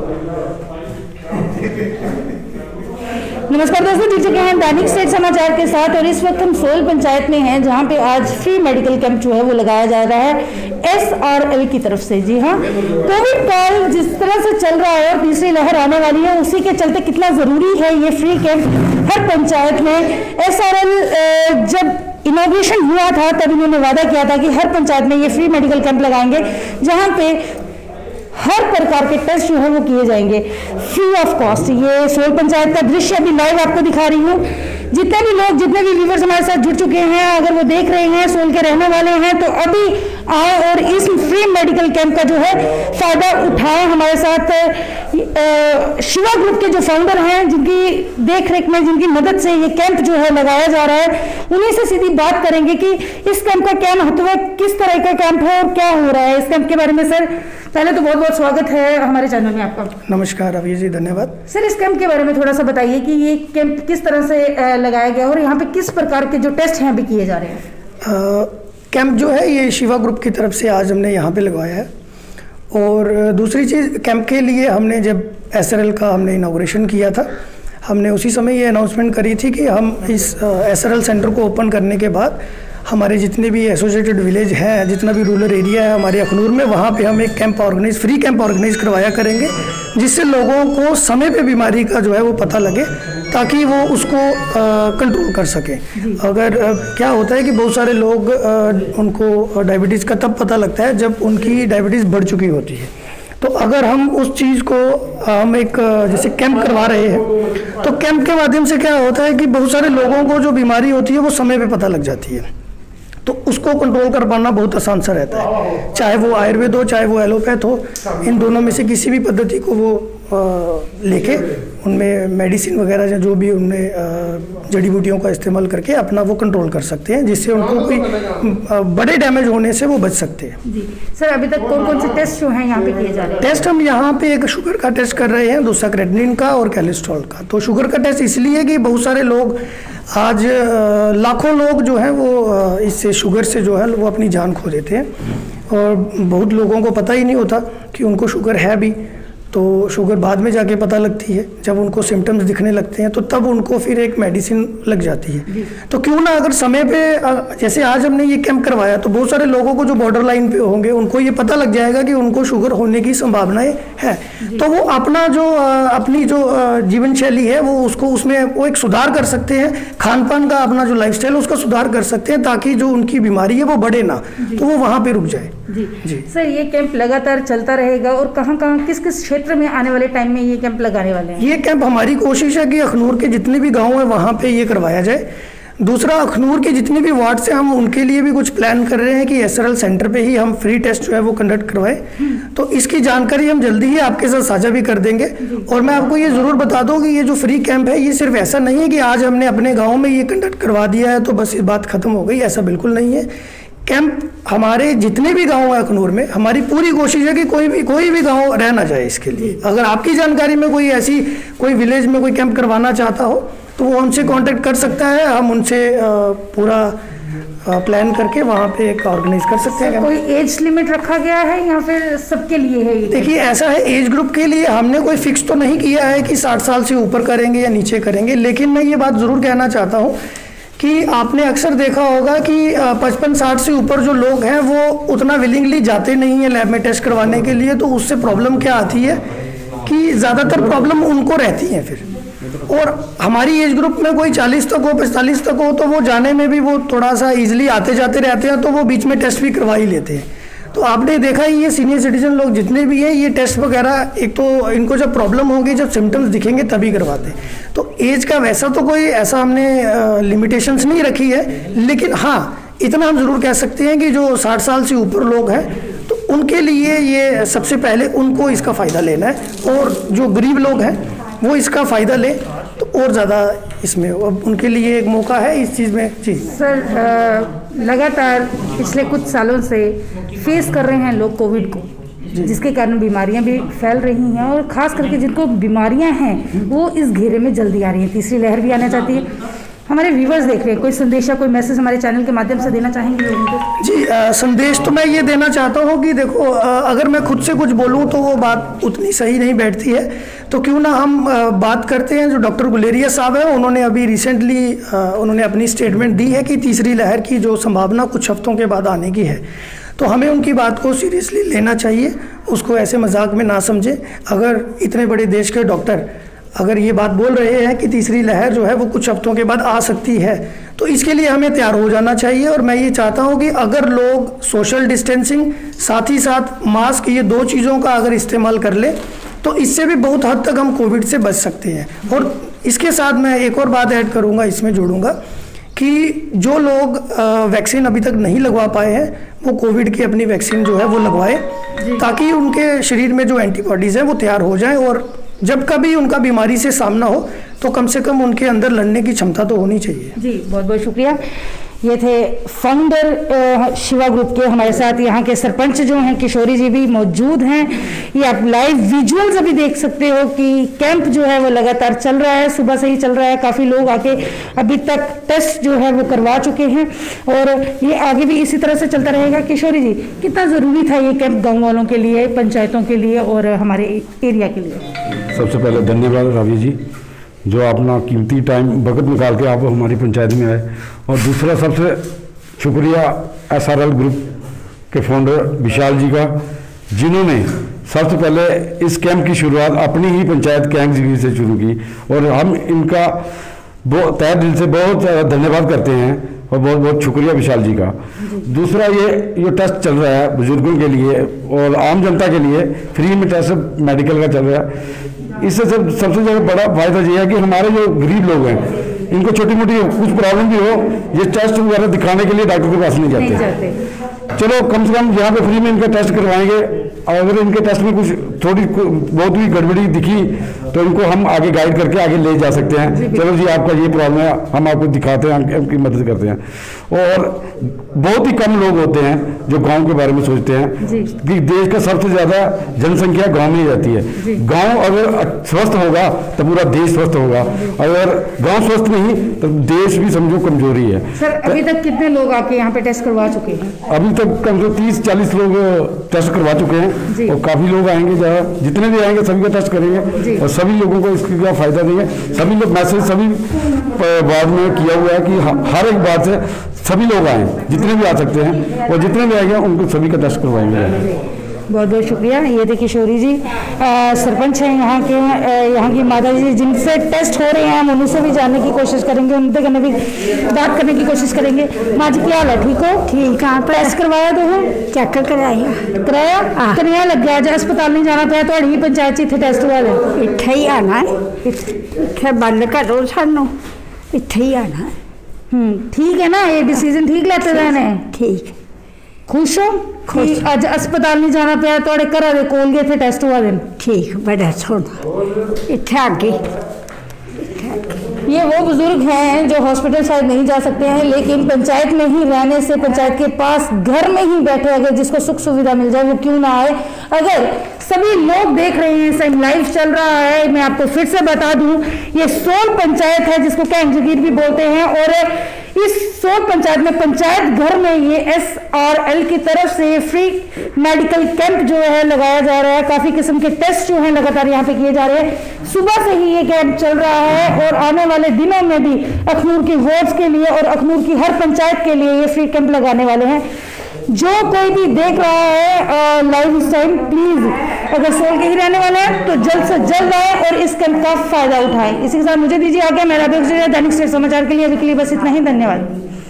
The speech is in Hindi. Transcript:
नमस्कार दोस्तों, जुड़ चुके हैं दैनिक स्टेट समाचार के साथ और इस वक्त हम सोल पंचायत में हैं जहां पे आज फ्री मेडिकल कैंप जो है वो लगाया जा रहा है SRL की तरफ से। जी हाँ, कोविड काल जिस तरह से चल रहा है और तीसरी लहर आने वाली है, उसी के चलते कितना जरूरी है ये फ्री कैंप हर पंचायत में। SRL जब इनॉग्रेशन हुआ था तब इन्होंने वादा किया था कि हर पंचायत में ये फ्री मेडिकल कैंप लगाएंगे जहां पे हर प्रकार के टेस्ट जो है वो किए जाएंगे फ्री ऑफ कॉस्ट। ये सोल पंचायत का दृश्य अभी लाइव आपको दिखा रही हूँ। जितने भी लोग, जितने भी व्यूवर्स हमारे साथ जुड़ चुके हैं, अगर वो देख रहे हैं, सोल के रहने वाले हैं, तो अभी आए और इस फ्री मेडिकल कैंप का जो है फायदा उठाएं। हमारे साथ शिवा ग्रुप के जो फाउंडर हैं, जिनकी देख रेख में, जिनकी मदद से ये कैंप जो है लगाया जा रहा है, उन्हीं से सीधी बात करेंगे कि इस कैंप का क्या महत्व है, किस तरह का कैंप है और क्या हो रहा है इस कैंप के बारे में। सर पहले तो बहुत बहुत स्वागत है हमारे चैनल में आपका। नमस्कार अभी जी, धन्यवाद। सर इस कैंप के बारे में थोड़ा सा बताइए कि ये कैंप किस तरह से लगाया गया और यहाँ पे किस प्रकार के जो टेस्ट हैं अभी किए जा रहे हैं। कैंप जो है ये शिवा ग्रुप की तरफ से आज हमने यहाँ पे लगवाया है। और दूसरी चीज़, कैंप के लिए हमने जब SRL का हमने इनाग्रेशन किया था, हमने उसी समय ये अनाउंसमेंट करी थी कि हम इस SRL सेंटर को ओपन करने के बाद हमारे जितने भी एसोसिएटेड विलेज हैं, जितना भी रूरल एरिया है हमारे अखनूर में, वहाँ पे हम एक कैंप फ्री कैंप ऑर्गेनाइज करवाया करेंगे, जिससे लोगों को समय पे बीमारी का जो है वो पता लगे ताकि वो उसको कंट्रोल कर सकें। अगर क्या होता है कि बहुत सारे लोग उनको डायबिटीज़ का तब पता लगता है जब उनकी डायबिटीज़ बढ़ चुकी होती है। तो अगर हम उस चीज़ को हम एक जैसे कैंप करवा रहे हैं, तो कैंप के माध्यम से क्या होता है कि बहुत सारे लोगों को जो बीमारी होती है वो समय पे पता लग जाती है, तो उसको कंट्रोल कर पाना बहुत आसान सा रहता है। चाहे वो आयुर्वेद हो, चाहे वो एलोपैथ हो, इन दोनों में से किसी भी पद्धति को वो लेके उनमें मेडिसिन वगैरह जो भी उनमें जड़ी बूटियों का इस्तेमाल करके अपना वो कंट्रोल कर सकते हैं, जिससे उनको कोई बड़े डैमेज होने से वो बच सकते हैं। जी सर, अभी तक कौन कौन से टेस्ट जो हैं यहाँ पे किए जा रहे हैं? टेस्ट हम यहाँ पे एक शुगर का टेस्ट कर रहे हैं, दूसरा क्रेटिनिन का और कोलेस्ट्रॉल का। तो शुगर का टेस्ट इसलिए कि बहुत सारे लोग आज लाखों लोग जो हैं वो इससे शुगर से जो है वो अपनी जान खो देते हैं, और बहुत लोगों को पता ही नहीं होता कि उनको शुगर है भी। तो शुगर बाद में जाके पता लगती है, जब उनको सिम्टम्स दिखने लगते हैं तो तब उनको फिर एक मेडिसिन लग जाती है। तो क्यों ना अगर समय पे, जैसे आज हमने ये कैंप करवाया, तो बहुत सारे लोगों को जो बॉर्डर लाइन पे होंगे उनको ये पता लग जाएगा कि उनको शुगर होने की संभावनाएं है, तो वो अपना जो अपनी जो जीवन शैली है वो उसको उसमें वो एक सुधार कर सकते हैं, खान पान का अपना जो लाइफस्टाइल उसका सुधार कर सकते हैं, ताकि जो उनकी बीमारी है वो बढ़े ना, तो वो वहाँ पे रुक जाए। जी सर, ये कैंप लगातार चलता रहेगा और कहाँ कहाँ किस किस क्षेत्र में आने वाले टाइम में ये कैंप लगाने वाले हैं? ये कैंप हमारी कोशिश है कि अखनूर के जितने भी गांव हैं वहाँ पे ये करवाया जाए। दूसरा, अखनूर के जितने भी वार्ड से हम उनके लिए भी कुछ प्लान कर रहे हैं कि SRL सेंटर पे ही हम फ्री टेस्ट जो है वो कंडक्ट करवाएं। तो इसकी जानकारी हम जल्दी ही आपके साथ साझा भी कर देंगे। और मैं आपको ये ज़रूर बता दूं कि ये जो फ्री कैंप है, ये सिर्फ ऐसा नहीं है कि आज हमने अपने गाँव में ये कंडक्ट करवा दिया है तो बस ये बात खत्म हो गई, ऐसा बिल्कुल नहीं है। कैंप हमारे जितने भी गांव हैं अखनूर में, हमारी पूरी कोशिश है कि कोई भी गांव रह ना जाए। इसके लिए अगर आपकी जानकारी में कोई विलेज में कोई कैंप करवाना चाहता हो तो वो हमसे कांटेक्ट कर सकता है, हम उनसे पूरा प्लान करके वहाँ पे एक ऑर्गेनाइज कर सकते हैं। कोई एज लिमिट रखा गया है या फिर सबके लिए है? देखिए, ऐसा है, एज ग्रुप के लिए हमने कोई फिक्स तो नहीं किया है कि 60 साल से ऊपर करेंगे या नीचे करेंगे, लेकिन मैं ये बात ज़रूर कहना चाहता हूँ कि आपने अक्सर देखा होगा कि 55-60 से ऊपर जो लोग हैं वो उतना विलिंगली जाते नहीं है लैब में टेस्ट करवाने के लिए। तो उससे प्रॉब्लम क्या आती है कि ज़्यादातर प्रॉब्लम उनको रहती है फिर। और हमारी एज ग्रुप में कोई 40 तक हो, 45 तक हो, तो वो जाने में भी वो थोड़ा सा ईजिली आते जाते रहते हैं, तो वो बीच में टेस्ट भी करवा ही लेते हैं। तो आपने देखा ही, ये सीनियर सिटीजन लोग जितने भी हैं ये टेस्ट वगैरह, एक तो इनको जब प्रॉब्लम होगी, जब सिम्टम्स दिखेंगे तभी करवाते हैं। तो एज का वैसा तो कोई ऐसा हमने लिमिटेशंस नहीं रखी है, लेकिन हाँ इतना हम ज़रूर कह सकते हैं कि जो 60 साल से ऊपर लोग हैं तो उनके लिए ये सबसे पहले उनको इसका फ़ायदा लेना है, और जो गरीब लोग हैं वो इसका फ़ायदा लें तो और ज़्यादा इसमें अब उनके लिए एक मौका है इस चीज़ में। जी सर, लगातार पिछले कुछ सालों से फेस कर रहे हैं लोग कोविड को, जिसके कारण बीमारियां भी फैल रही हैं, और ख़ास करके जिनको बीमारियां हैं वो इस घेरे में जल्दी आ रही हैं। तीसरी लहर भी आना चाहती है, हमारे व्यूवर्स देख रहे हैं, कोई संदेशा, कोई मैसेज हमारे चैनल के माध्यम से देना चाहेंगे लोगों को? जी, संदेश तो मैं ये देना चाहता हूँ कि देखो, अगर मैं खुद से कुछ बोलूँ तो वो बात उतनी सही नहीं बैठती है, तो क्यों ना हम बात करते हैं। जो डॉक्टर गुलेरिया साहब हैं, उन्होंने अभी रिसेंटली उन्होंने अपनी स्टेटमेंट दी है कि तीसरी लहर की जो संभावना कुछ हफ्तों के बाद आने की है, तो हमें उनकी बात को सीरियसली लेना चाहिए, उसको ऐसे मजाक में ना समझें। अगर इतने बड़े देश के डॉक्टर अगर ये बात बोल रहे हैं कि तीसरी लहर जो है वो कुछ हफ्तों के बाद आ सकती है, तो इसके लिए हमें तैयार हो जाना चाहिए। और मैं ये चाहता हूँ कि अगर लोग सोशल डिस्टेंसिंग साथ ही साथ मास्क, ये दो चीज़ों का अगर इस्तेमाल कर ले तो इससे भी बहुत हद तक हम कोविड से बच सकते हैं। और इसके साथ मैं एक और बात ऐड करूँगा, इसमें जोड़ूंगा कि जो लोग वैक्सीन अभी तक नहीं लगवा पाए हैं वो कोविड की अपनी वैक्सीन जो है वो लगवाए, ताकि उनके शरीर में जो एंटीबॉडीज़ हैं वो तैयार हो जाएं, और जब कभी उनका बीमारी से सामना हो तो कम से कम उनके अंदर लड़ने की क्षमता तो होनी चाहिए। जी, बहुत बहुत शुक्रिया। ये थे फाउंडर शिवा ग्रुप के, हमारे साथ यहाँ के सरपंच जो हैं किशोरी जी भी मौजूद हैं। ये आप लाइव विजुअल्स अभी देख सकते हो कि कैंप जो है वो लगातार चल रहा है, सुबह से ही चल रहा है। काफ़ी लोग आके अभी तक टेस्ट जो है वो करवा चुके हैं और ये आगे भी इसी तरह से चलता रहेगा। किशोरी जी, कितना ज़रूरी था ये कैंप गाँव वालों के लिए, पंचायतों के लिए और हमारे एरिया के लिए? सबसे पहले धन्यवाद रावी जी, जो अपना कीमती टाइम वक्त निकाल के आप हमारी पंचायत में आए। और दूसरा सबसे शुक्रिया SRL ग्रुप के फाउंडर विशाल जी का, जिन्होंने सबसे पहले इस कैंप की शुरुआत अपनी ही पंचायत कैंग से शुरू की, और हम इनका तहे दिल से बहुत धन्यवाद करते हैं और बहुत बहुत शुक्रिया विशाल जी का। दूसरा ये टेस्ट चल रहा है बुजुर्गों के लिए और आम जनता के लिए, फ्री में टेस्ट मेडिकल का चल रहा है। इससे सबसे ज़्यादा बड़ा फायदा ये है कि हमारे जो गरीब लोग हैं, इनको छोटी मोटी कुछ प्रॉब्लम भी हो, ये टेस्ट वगैरह दिखाने के लिए डॉक्टर के पास नहीं जाते। चलो कम से कम यहाँ पे फ्री में इनका टेस्ट करवाएंगे, और अगर इनके टेस्ट में कुछ थोड़ी बहुत भी गड़बड़ी दिखी तो इनको हम आगे गाइड करके आगे ले जा सकते हैं। चलो जी, आपका ये प्रॉब्लम है, हम आपको दिखाते हैं, आपकी मदद करते हैं। और बहुत ही कम लोग होते हैं जो गांव के बारे में सोचते हैं कि देश का सबसे ज़्यादा जनसंख्या गांव में ही रहती है। गांव अगर स्वस्थ होगा तो पूरा देश स्वस्थ होगा, अगर गांव स्वस्थ नहीं तो देश भी समझो कमजोरी है। सर, अभी तक कितने लोग आपके यहाँ पे टेस्ट करवा चुके हैं? अभी तक कम से कम 30-40 लोग टेस्ट करवा चुके हैं, और काफ़ी लोग आएंगे, जितने भी आएंगे सभी का टेस्ट करेंगे और सभी लोगों को इसका फायदा देंगे। सभी लोग मैसेज सभी वार्ड में किया हुआ है कि हर एक बार से सभी लोग आए, जितने भी आ सकते हैं, और जितने भी आएंगे उनको सभी का टेस्ट करवाएंगे। बहुत बहुत शुक्रिया। ये थे किशोरी जी, सरपंच हैं यहाँ के, यहाँ की माता जी जिनसे टेस्ट हो रहे हैं, हम उनसे भी जानने की कोशिश करेंगे, उनसे कने भी बात करने की कोशिश करेंगे। माँ जी, क्या हाल है? ठीक हो? ठीक है। टेस्ट करवाया तो है? चेक कराया कन्या लग गया, जो अस्पताल नहीं जाना पाया, तो ही पंचायत इतने टेस्ट हुआ है, इत्थे ही आना है, इत्थे बंद करो सानू, इत्थे ही आना है। ठीक है ना, ये डिसीजन ठीक लेते रहने? ठीक। खुश हो? खुश। अज अस्पताल नहीं जाना पाया, थोड़े घर दे कोल गए थे, टेस्ट हुआ दिन? ठीक, बड़ा सोना। इत्थे आगे ये वो बुजुर्ग हैं जो हॉस्पिटल शायद नहीं जा सकते हैं, लेकिन पंचायत में ही रहने से, पंचायत के पास घर में ही बैठे, अगर जिसको सुख सुविधा मिल जाए वो क्यों ना आए। अगर सभी लोग देख रहे हैं, सही लाइव चल रहा है, मैं आपको फिर से बता दूं, ये सोल पंचायत है जिसको कैंग जगीर भी बोलते हैं, और इस सोल पंचायत में, पंचायत घर में ये SRL की तरफ से फ्री मेडिकल कैंप जो है लगाया जा रहा है। काफ़ी किस्म के टेस्ट जो हैं लगातार यहाँ पे किए जा रहे हैं। सुबह से ही ये कैंप चल रहा है और आने वाले दिनों में भी अखनूर की वार्ड्स के लिए और अखनूर की हर पंचायत के लिए ये फ्री कैंप लगाने वाले हैं। जो कोई भी देख रहा है लाइव इस टाइम, प्लीज़ अगर सोल के ही रहने वाले हैं तो जल्द से जल्द आए और इस कैंप का फायदा उठाएं। इसी के साथ मुझे दीजिए आगे, मेरा दैनिक स्टेट समाचार के लिए अभी के लिए बस इतना ही। धन्यवाद।